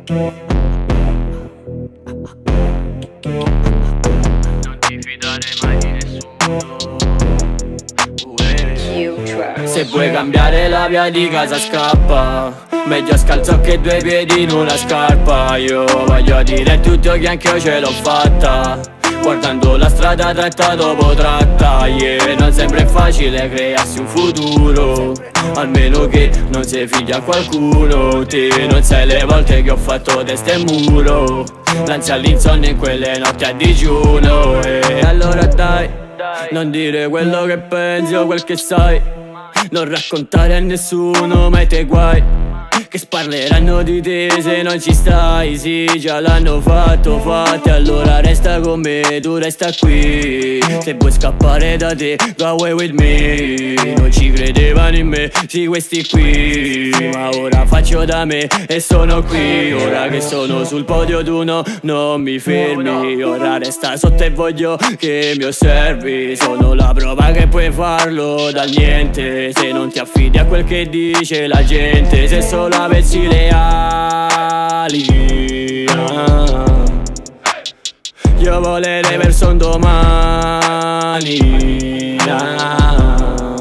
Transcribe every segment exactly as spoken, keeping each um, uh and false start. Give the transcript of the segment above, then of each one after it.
Non ti fidare mai di nessuno. Se vuoi cambiare la via di casa scappa, meglio scalzo che due piedi in una scarpa. Io voglio dire a tutti che anch'io ce l'ho fatta, guardando la strada tratta dopo tratta. Yeah, non sempre è facile crearsi un futuro, almeno che non sei figlio a qualcuno. Te non sai le volte che ho fatto testa e muro, l'ansia all'insonnia in quelle notti a digiuno. E allora dai, non dire quello che pensi o quel che sai, non raccontare a nessuno mai te guai, che sparleranno di te se non ci stai. Sì, già l'hanno fatto, fate, allora resta con me, tu resta qui. Se vuoi scappare da te, go away with me. Non ci credevano in me, sì questi qui, ma ora faccio da me e sono qui. Ora che sono sul podio tu no, non mi fermi. Ora resta sotto e voglio che mi osservi. Sono la prova che puoi farlo dal niente, se non ti affidi a quel che dice la gente. Se solo avessi le ali, ah, io volerei verso un domani, ah.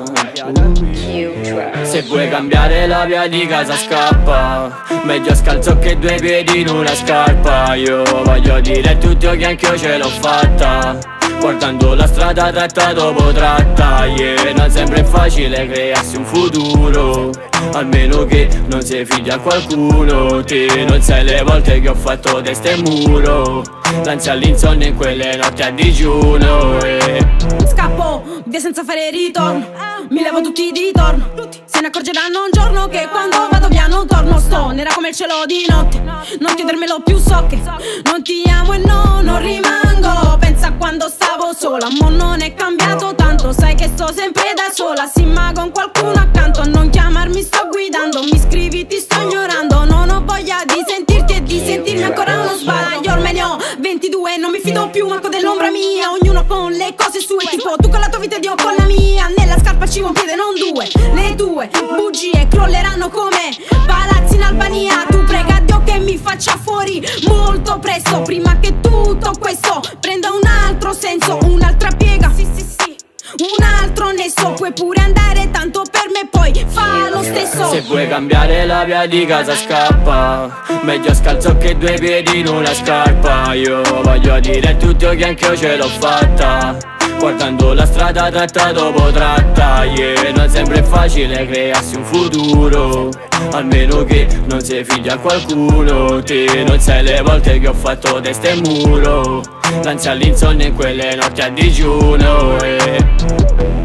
Se vuoi cambiare la via di casa scappa, meglio scalzo che due piedi in una scarpa. Io voglio dire a tutti che anch'io ce l'ho fatta, guardando la strada tratta dopo tratta. Yeah, non sempre è facile crearsi un futuro, almeno che non sei figlio a qualcuno. Te non sai le volte che ho fatto testa e muro, l'ansia all'insonnia in quelle notti a digiuno. E scappo via senza fare ritorno, mi levo tutti i ritorno. Se ne accorgeranno un giorno che quando vado via non torno. Sto nera come il cielo di notte, non chiedermelo più, so che non ti amo e no, non rimango. Pensa a quando stavo sola, mo non è cambiato tanto, sai che sto sempre da sola. Sì, ma con qualcuno accanto, a non chiamarmi sto guidando. Mi scrivi ti sto ignorando, non ho voglia di sentirti e di sentirmi ancora uno sbaglio. Ormai ne ho ventidue, non mi fido più manco dell'ombra mia. Ognuno con le cose sue, tipo tu con la tua vita ed io con la mia. Nella scarpa ci un piede, non due. Le tue bugie crolleranno come palazzi in Albania. Tu prega Dio che mi faccia fuori molto presto, prima che tutto questo prenda un altro senso, un'altra piega, sì sì sì, un altro nesso. Puoi pure andare, tanto per me poi fa lo stesso. se vuoi cambiare la via di casa scappa, meglio scalzo che due piedi in una scarpa. Io voglio dire a tutti che anch'io ce l'ho fatta, guardando la strada tratta dopo tratta. Yeah, non sempre è facile crearsi un futuro, almeno che non sei figlio a qualcuno. Te non sai le volte che ho fatto testa e muro, l'ansia all'insonnia in quelle notti a digiuno. E